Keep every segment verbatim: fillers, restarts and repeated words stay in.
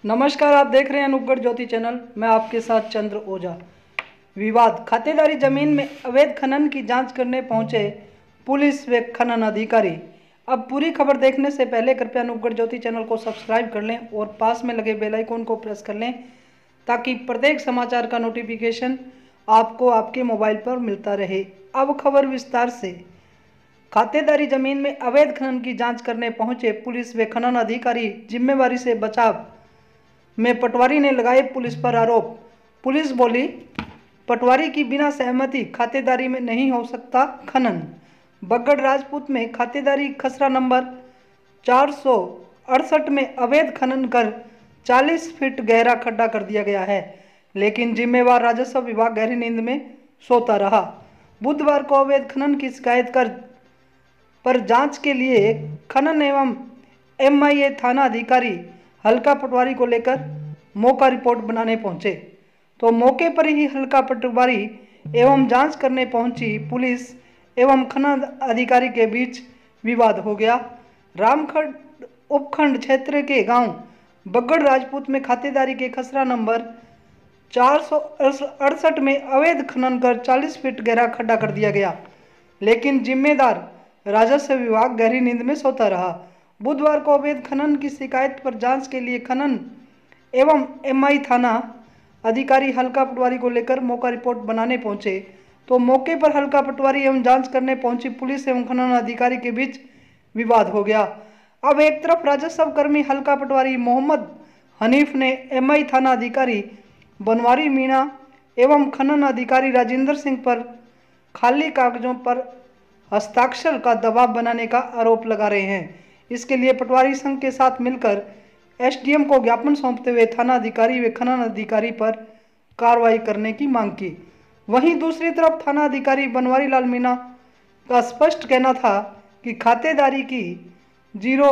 नमस्कार, आप देख रहे हैं अनूपगढ़ ज्योति चैनल। मैं आपके साथ चंद्र ओझा। विवाद खातेदारी जमीन में अवैध खनन की जांच करने पहुंचे पुलिस व खनन अधिकारी। अब पूरी खबर देखने से पहले कृपया अनूपगढ़ ज्योति चैनल को सब्सक्राइब कर लें और पास में लगे बेल आइकन को प्रेस कर लें ताकि प्रत्येक समाचार का नोटिफिकेशन आपको आपके मोबाइल पर मिलता रहे। अब खबर विस्तार से। खातेदारी जमीन में अवैध खनन की जांच करने पहुंचे पुलिस व खनन अधिकारी जिम्मेवारी से बचाव में पटवारी ने लगाए पुलिस पर आरोप। पुलिस बोली, पटवारी की बिना सहमति खातेदारी में नहीं हो सकता खनन। बगड़ राजपूत में खातेदारी खसरा नंबर चार सौ अड़सठ में अवैध खनन कर चालीस फीट गहरा खड्डा कर दिया गया है, लेकिन जिम्मेवार राजस्व विभाग गहरी नींद में सोता रहा। बुधवार को अवैध खनन की शिकायत कर पर जांच के लिए खनन एवं एम आई ए थाना अधिकारी हल्का पटवारी को लेकर मौका रिपोर्ट बनाने पहुंचे तो मौके पर ही हल्का पटवारी एवं जांच करने पहुंची पुलिस एवं खनन अधिकारी के बीच विवाद हो गया। रामखंड उपखंड क्षेत्र के गांव बगड़ राजपूत में खातेदारी के खसरा नंबर चार सौ अड़सठ में अवैध खनन कर चालीस फीट गहरा खड्डा कर दिया गया, लेकिन जिम्मेदार राजस्व विभाग गहरी नींद में सोता रहा। बुधवार को अवैध खनन की शिकायत पर जांच के लिए खनन एवं एम आई थाना अधिकारी हल्का पटवारी को लेकर मौका रिपोर्ट बनाने पहुंचे तो मौके पर हल्का पटवारी एवं जांच करने पहुंची पुलिस एवं खनन अधिकारी के बीच विवाद हो गया। अब एक तरफ राजस्व कर्मी हल्का पटवारी मोहम्मद हनीफ ने एम आई थाना अधिकारी बनवारी मीणा एवं खनन अधिकारी राजेंद्र सिंह पर खाली कागजों पर हस्ताक्षर का दबाव बनाने का आरोप लगा रहे हैं। इसके लिए पटवारी संघ के साथ मिलकर एस डी एम को ज्ञापन सौंपते हुए थाना अधिकारी व खनन अधिकारी पर कार्रवाई करने की मांग की। वहीं दूसरी तरफ थाना अधिकारी बनवारी लाल मीणा का स्पष्ट कहना था कि खातेदारी की जीरो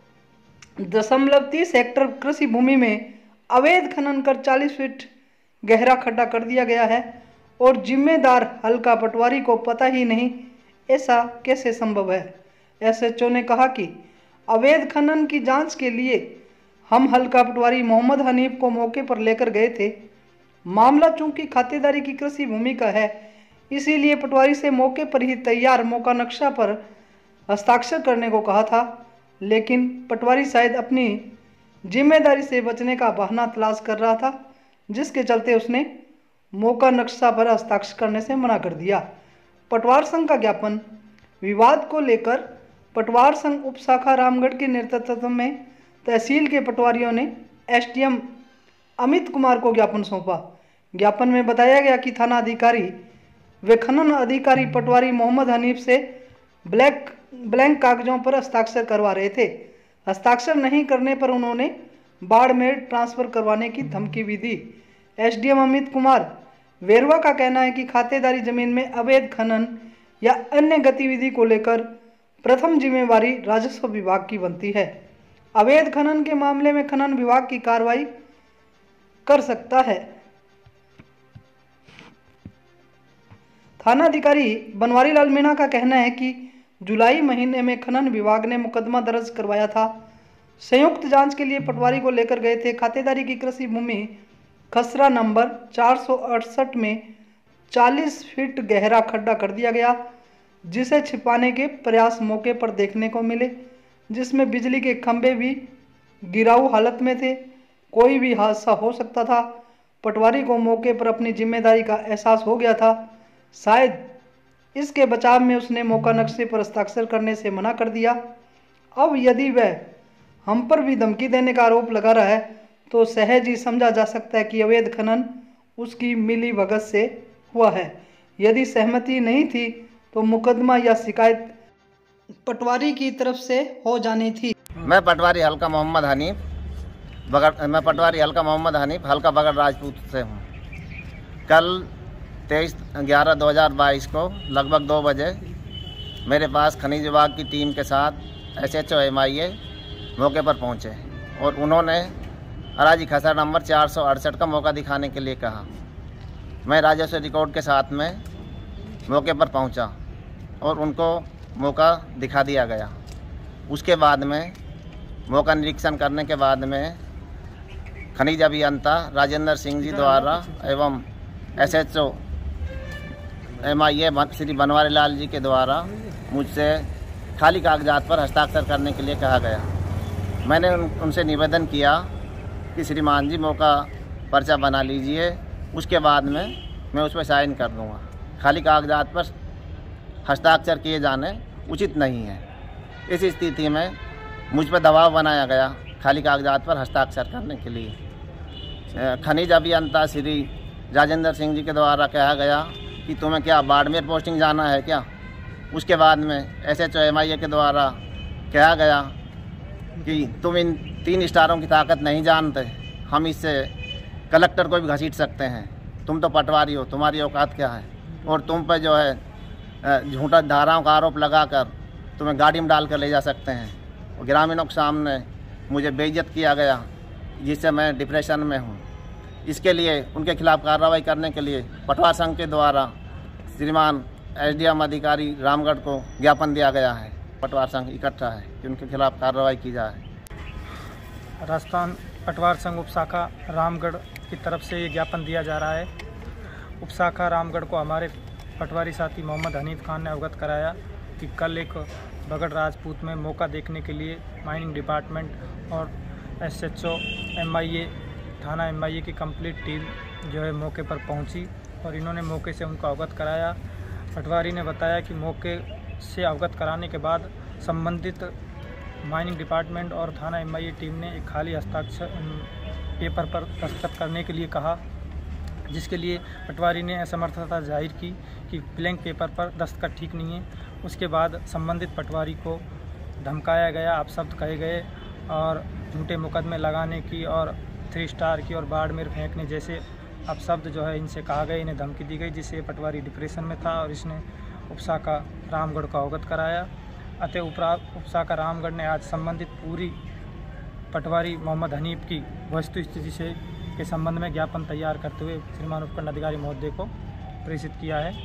दशमलव तीस हेक्टेयर कृषि भूमि में अवैध खनन कर चालीस फीट गहरा खड्डा कर दिया गया है और जिम्मेदार हल्का पटवारी को पता ही नहीं। ऐसा कैसे संभव है? एस एच ओ ने कहा कि अवैध खनन की जांच के लिए हम हल्का पटवारी मोहम्मद हनीफ को मौके पर लेकर गए थे। मामला चूंकि खातेदारी की कृषि भूमि का है, इसीलिए पटवारी से मौके पर ही तैयार मौका नक्शा पर हस्ताक्षर करने को कहा था, लेकिन पटवारी शायद अपनी जिम्मेदारी से बचने का बहाना तलाश कर रहा था, जिसके चलते उसने मौका नक्शा पर हस्ताक्षर करने से मना कर दिया। पटवार संघ का ज्ञापन। विवाद को लेकर पटवार संघ उप शाखा रामगढ़ के नेतृत्व में तहसील के पटवारियों ने S D M Amit Kumar को ज्ञापन सौंपा। ज्ञापन में बताया गया कि थाना अधिकारी व खनन अधिकारी पटवारी मोहम्मद हनीफ से ब्लैक ब्लैंक कागजों पर हस्ताक्षर करवा रहे थे। हस्ताक्षर नहीं करने पर उन्होंने बाड़मेर ट्रांसफर करवाने की धमकी भी दी। S D M Amit Kumar Verwa का कहना है कि खातेदारी जमीन में अवैध खनन या अन्य गतिविधि को लेकर प्रथम जिम्मेवारी राजस्व विभाग की बनती है। अवैध खनन के मामले में खनन विभाग की कार्रवाई कर सकता है। थाना अधिकारी बनवारी लाल मीणा का कहना है कि जुलाई महीने में खनन विभाग ने मुकदमा दर्ज करवाया था। संयुक्त जांच के लिए पटवारी को लेकर गए थे। खातेदारी की कृषि भूमि खसरा नंबर चार सौ अड़सठ में चालीस फीट गहरा खड्डा कर दिया गया, जिसे छिपाने के प्रयास मौके पर देखने को मिले, जिसमें बिजली के खंभे भी गिराऊ हालत में थे। कोई भी हादसा हो सकता था। पटवारी को मौके पर अपनी जिम्मेदारी का एहसास हो गया था। शायद इसके बचाव में उसने मौका नक्शे पर हस्ताक्षर करने से मना कर दिया। अब यदि वह हम पर भी धमकी देने का आरोप लगा रहा है तो सहज ही समझा जा सकता है कि अवैध खनन उसकी मिली भगत से हुआ है। यदि सहमति नहीं थी तो मुकदमा या शिकायत पटवारी की तरफ से हो जानी थी। मैं पटवारी हल्का मोहम्मद हनीफ बगड़ मैं पटवारी हल्का मोहम्मद हनीफ हल्का बगड़ राजपूत से हूँ। कल तेईस ग्यारह दो हज़ार बाईस को लगभग दो बजे मेरे पास खनिज विभाग की टीम के साथ S H O M I A मौके पर पहुँचे और उन्होंने अराजी खसरा नंबर चार सौ अड़सठ का मौका दिखाने के लिए कहा। मैं राजस्व रिकॉर्ड के साथ में मौके पर पहुंचा और उनको मौका दिखा दिया गया। उसके बाद में मौका निरीक्षण करने के बाद में खनिज अभियंता राजेंद्र सिंह जी द्वारा एवं S H O M I A Shri Banwari Lal ji के द्वारा मुझसे खाली कागजात पर हस्ताक्षर करने के लिए कहा गया। मैंने उन, उनसे निवेदन किया कि श्रीमान जी मौका पर्चा बना लीजिए, उसके बाद में मैं उस पर साइन कर दूँगा। खाली कागजात पर हस्ताक्षर किए जाने उचित नहीं है। इस स्थिति में मुझ पर दबाव बनाया गया खाली कागजात पर हस्ताक्षर करने के लिए। खनिज अभियंता श्री राजेंद्र सिंह जी के द्वारा कहा गया कि तुम्हें क्या बाड़मेर पोस्टिंग जाना है क्या। उसके बाद में S H O M I A के द्वारा कहा गया कि तुम इन तीन स्टारों की ताकत नहीं जानते, हम इससे कलेक्टर को भी घसीट सकते हैं, तुम तो पटवारी हो, तुम्हारी औकात क्या है, और तुम पर जो है झूठा धाराओं का आरोप लगाकर तुम्हें गाड़ी में डाल कर ले जा सकते हैं। और ग्रामीणों के सामने मुझे बेइज्जत किया गया, जिससे मैं डिप्रेशन में हूँ। इसके लिए उनके खिलाफ कार्रवाई करने के लिए पटवार संघ के द्वारा श्रीमान एस डी एम अधिकारी रामगढ़ को ज्ञापन दिया गया है। पटवार संघ इकट्ठा है कि उनके खिलाफ कार्रवाई की जाए। राजस्थान पटवार संघ उपशाखा रामगढ़ की तरफ से ये ज्ञापन दिया जा रहा है। उपशाखा रामगढ़ को हमारे पटवारी साथी मोहम्मद हनीफ खान ने अवगत कराया कि कल एक बगड़ राजपूत में मौका देखने के लिए माइनिंग डिपार्टमेंट और S H O M I A थाना एम आई ए की कंप्लीट टीम जो है मौके पर पहुंची और इन्होंने मौके से उनको अवगत कराया। पटवारी ने बताया कि मौके से अवगत कराने के बाद संबंधित माइनिंग डिपार्टमेंट और थाना एम आई ए टीम ने एक खाली हस्ताक्षर पेपर पर दस्तखत करने के लिए कहा, जिसके लिए पटवारी ने असमर्थता जाहिर की कि ब्लैंक पेपर पर दस्तखत ठीक नहीं है। उसके बाद संबंधित पटवारी को धमकाया गया, अपशब्द कहे गए और झूठे मुकदमे लगाने की और थ्री स्टार की और बाड़मेर फेंकने जैसे अपशब्द जो है इनसे कहा गया, इन्हें धमकी दी गई, जिससे पटवारी डिप्रेशन में था और इसने उपशाखा रामगढ़ को अवगत कराया। अतः उपरा उपशाखा रामगढ़ ने आज संबंधित पूरी पटवारी मोहम्मद हनीफ की वस्तु स्थिति से के संबंध में ज्ञापन तैयार करते हुए श्रीमान उपखंड अधिकारी महोदय को प्रेषित किया है।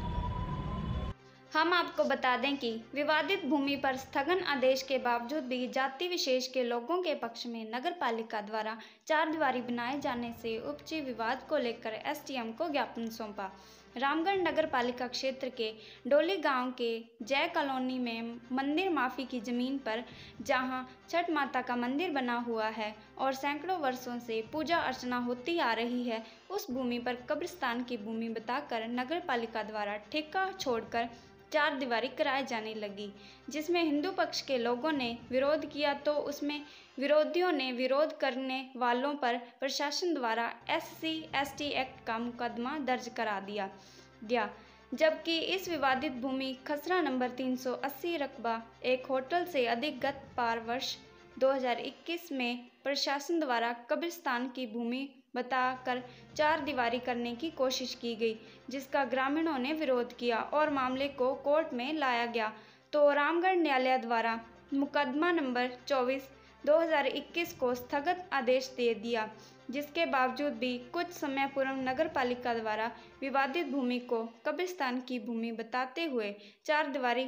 हम आपको बता दें कि विवादित भूमि पर स्थगन आदेश के बावजूद भी जाति विशेष के लोगों के पक्ष में नगर पालिका द्वारा चार दीवारी बनाए जाने से उपजे विवाद को लेकर एस डी एम को ज्ञापन सौंपा। रामगढ़ नगर पालिका क्षेत्र के डोली गांव के जय कॉलोनी में मंदिर माफी की जमीन पर जहां छठ माता का मंदिर बना हुआ है और सैकड़ों वर्षों से पूजा अर्चना होती आ रही है, उस भूमि पर कब्रिस्तान की भूमि बताकर नगर पालिका द्वारा ठेका छोड़कर चार दीवारी कराए जाने लगी, जिसमें हिंदू पक्ष के लोगों ने विरोध किया तो उसमें विरोधियों ने विरोध करने वालों पर प्रशासन द्वारा S C S T act का मुकदमा दर्ज करा दिया दिया जबकि इस विवादित भूमि खसरा नंबर तीन सौ अस्सी रकबा एक होटल से अधिक गत पार वर्ष दो हज़ार इक्कीस में प्रशासन द्वारा कब्रिस्तान की भूमि बताकर चार दीवारी करने की कोशिश की गई, जिसका ग्रामीणों ने विरोध किया और मामले को कोर्ट में लाया गया तो रामगढ़ न्यायालय द्वारा मुकदमा नंबर चौबीस दो हज़ार इक्कीस को स्थगित आदेश दे दिया, जिसके बावजूद भी कुछ समय पूर्व नगर पालिका द्वारा विवादित भूमि को कब्रिस्तान की भूमि बताते हुए चार दीवारी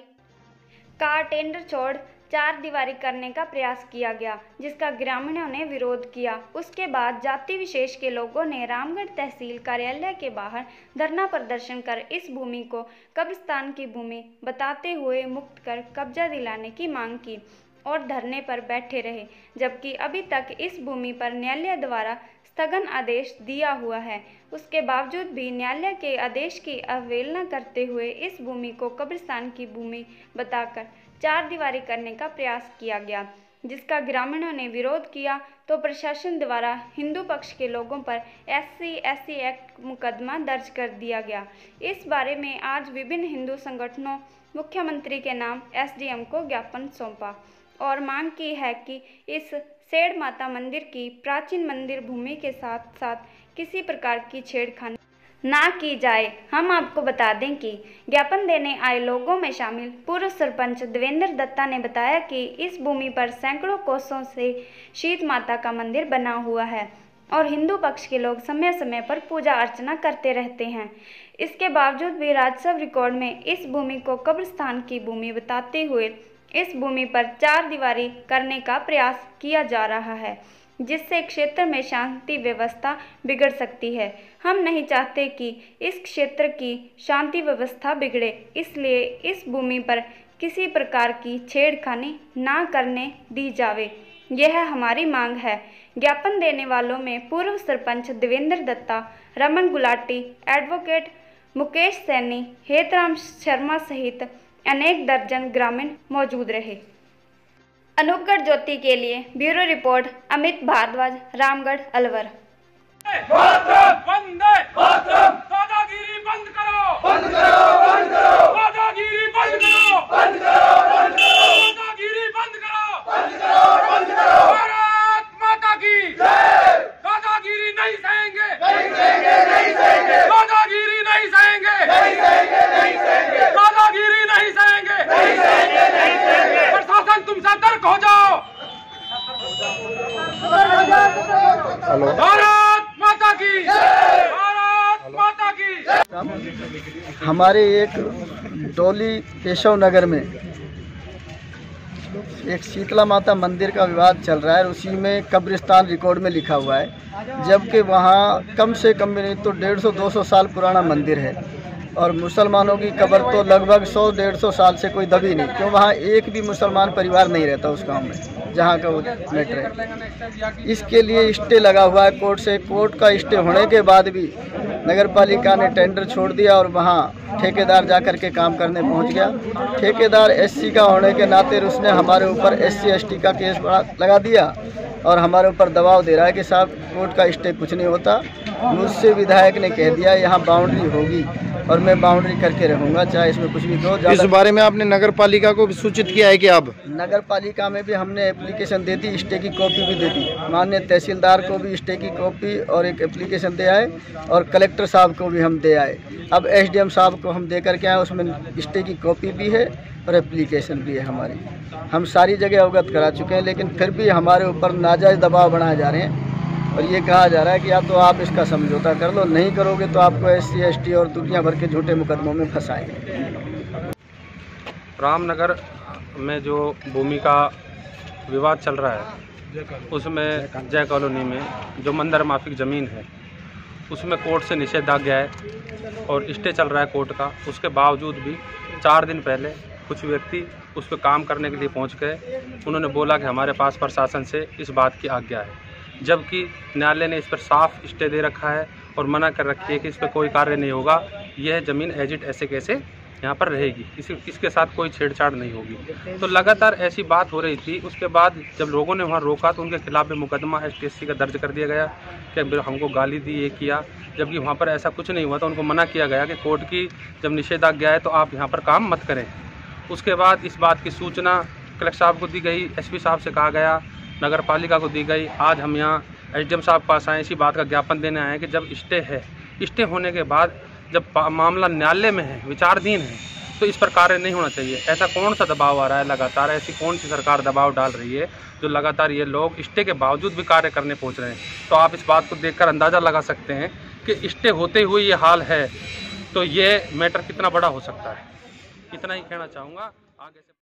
का टेंडर छोड़ चार दीवारी करने का प्रयास किया गया, जिसका ग्रामीणों ने विरोध किया। उसके बाद जाति विशेष के लोगों ने रामगढ़ तहसील कार्यालय के बाहर धरना प्रदर्शन कर इस भूमि को कब्रिस्तान की भूमि बताते हुए मुक्त कर कब्जा दिलाने की मांग की और धरने पर बैठे रहे, जबकि अभी तक इस भूमि पर न्यायालय द्वारा स्थगन आदेश दिया हुआ है। उसके बावजूद भी न्यायालय के आदेश की अवहेलना करते हुए इस भूमि को कब्रिस्तान की भूमि बताकर चार दीवारी करने का प्रयास किया गया, जिसका ग्रामीणों ने विरोध किया तो प्रशासन द्वारा हिंदू पक्ष के लोगों पर S C S T act मुकदमा दर्ज कर दिया गया। इस बारे में आज विभिन्न हिंदू संगठनों मुख्यमंत्री के नाम एस डी एम को ज्ञापन सौंपा और मांग की है कि इस सेठ माता मंदिर की प्राचीन मंदिर भूमि के साथ साथ किसी प्रकार की छेड़खानी ना की जाए। हम आपको बता दें कि ज्ञापन देने आए लोगों में शामिल पूर्व सरपंच देवेंद्र दत्ता ने बताया कि इस भूमि पर सैकड़ों कोसों से शीत माता का मंदिर बना हुआ है और हिंदू पक्ष के लोग समय समय पर पूजा अर्चना करते रहते हैं। इसके बावजूद भी राजस्व रिकॉर्ड में इस भूमि को कब्रिस्तान की भूमि बताते हुए इस भूमि पर चार दीवारी करने का प्रयास किया जा रहा है। जिससे क्षेत्र में शांति व्यवस्था बिगड़ सकती है। हम नहीं चाहते कि इस क्षेत्र की शांति व्यवस्था बिगड़े, इसलिए इस भूमि पर किसी प्रकार की छेड़खानी ना करने दी जावे, यह हमारी मांग है। ज्ञापन देने वालों में पूर्व सरपंच देवेंद्र दत्ता, रमन गुलाटी, एडवोकेट मुकेश सैनी, हेतराम शर्मा सहित अनेक दर्जन ग्रामीण मौजूद रहे। अनूपगढ़ ज्योति के लिए ब्यूरो रिपोर्ट अमित भारद्वाज, रामगढ़ अलवर। बंद है, दादागिरी बंद करो, बंद करो, बंद करो, दादागिरी बंद करो, बंद करो, बंद करो, दादागिरी बंद करो, बंद करो, बंद करो। भारत माता की जय। दादागिरी नहीं सहेंगे, नहीं सहेंगे, नहीं सहेंगे, दादागिरी नहीं सहेंगे, नहीं सहेंगे, नहीं सहेंगे, दादागिरी नहीं सहेंगे, नहीं सहेंगे, नहीं सहेंगे। प्रशासन तुम सतर्क हो जाओ। हेलो, भारत माता की जय, भारत माता की जय। हमारे एक डोली केशव नगर में एक शीतला माता मंदिर का विवाद चल रहा है। उसी में कब्रिस्तान रिकॉर्ड में लिखा हुआ है, जबकि वहाँ कम से कम नहीं तो डेढ़ सौ दो सौ साल पुराना मंदिर है और मुसलमानों की कब्र तो लगभग सौ डेढ़ सौ साल से कोई दबी नहीं, क्यों वहाँ एक भी मुसलमान परिवार नहीं रहता उस गांव में जहाँ का वो मैटर है। इसके लिए स्टे लगा हुआ है कोर्ट से। कोर्ट का स्टे होने के बाद भी नगर पालिका ने टेंडर छोड़ दिया और वहाँ ठेकेदार जा कर के काम करने पहुँच गया। ठेकेदार एससी का होने के नाते उसने हमारे ऊपर एससी एसटी का केस लगा दिया और हमारे ऊपर दबाव दे रहा है कि साहब कोर्ट का स्टे कुछ नहीं होता। मुझसे विधायक ने कह दिया यहाँ बाउंड्री होगी और मैं बाउंड्री करके रहूँगा, चाहे इसमें कुछ भी दो। इस बारे में आपने नगर पालिका को भी सूचित किया है कि अब नगर पालिका में भी हमने एप्लीकेशन दे दी, स्टे की कॉपी भी दे दी। माननीय तहसीलदार को भी स्टे की कॉपी और एक एप्लीकेशन दे आए और कलेक्टर साहब को भी हम दे आए। अब एसडीएम साहब को हम दे करके आए, उसमें स्टे की कॉपी भी है और एप्लीकेशन भी है हमारी। हम सारी जगह अवगत करा चुके हैं, लेकिन फिर भी हमारे ऊपर नाजायज़ दबाव बनाए जा रहे हैं और ये कहा जा रहा है कि या तो आप इसका समझौता कर लो, नहीं करोगे तो आपको एससी एसटी और दुनिया भर के झूठे मुकदमों में फंसाएंगे। रामनगर में जो भूमि का विवाद चल रहा है, उसमें जय कॉलोनी में जो मंदिर माफिक ज़मीन है उसमें कोर्ट से निषेधाज्ञा है और स्टे चल रहा है कोर्ट का। उसके बावजूद भी चार दिन पहले कुछ व्यक्ति उस पर काम करने के लिए पहुंच गए। उन्होंने बोला कि हमारे पास प्रशासन से इस बात की आज्ञा है, जबकि न्यायालय ने इस पर साफ स्टे दे रखा है और मना कर रखी है कि इस पर कोई कार्य नहीं होगा। यह ज़मीन एज इट ऐसे कैसे यहाँ पर रहेगी, इसी इसके साथ कोई छेड़छाड़ नहीं होगी। तो लगातार ऐसी बात हो रही थी। उसके बाद जब लोगों ने वहाँ रोका तो उनके खिलाफ भी मुकदमा एस टी एस सी का दर्ज कर दिया गया कि हमको गाली दी, ये किया, जबकि वहाँ पर ऐसा कुछ नहीं हुआ। तो उनको मना किया गया कि कोर्ट की जब निषेधाज्ञा है तो आप यहाँ पर काम मत करें। उसके बाद इस बात की सूचना कलेक्टर साहब को दी गई, एस पी साहब से कहा गया, नगर पालिका को दी गई। आज हम यहाँ एस डी एम साहब के पास आए, इसी बात का ज्ञापन देने आए कि जब स्टे है, स्टे होने के बाद जब मामला न्यायालय में है, विचाराधीन है, तो इस पर कार्य नहीं होना चाहिए। ऐसा कौन सा दबाव आ रहा है लगातार, ऐसी कौन सी सरकार दबाव डाल रही है जो लगातार ये लोग स्टे के बावजूद भी कार्य करने पहुंच रहे हैं। तो आप इस बात को देखकर अंदाज़ा लगा सकते हैं कि स्टे होते हुए ये हाल है तो ये मैटर कितना बड़ा हो सकता है। इतना ही कहना चाहूँगा। आगे से